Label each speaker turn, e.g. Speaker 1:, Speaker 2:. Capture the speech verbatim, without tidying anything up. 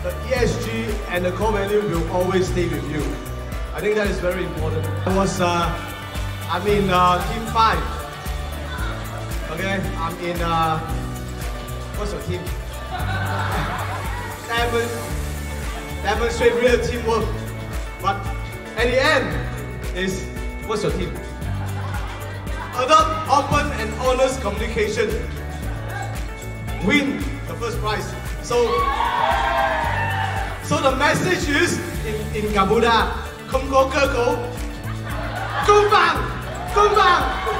Speaker 1: the E S G and the core value will always stay with you. I think that is very important. I was, uh, I'm in uh, team five. Okay, I'm in, uh, what's your team? Demon, demonstrate real teamwork. But at the end is, what's your team? Adopt open and honest communication. Win the first prize. So, so the message is in, in Gamuda, không có cơ cấu, công bằng, công bằng.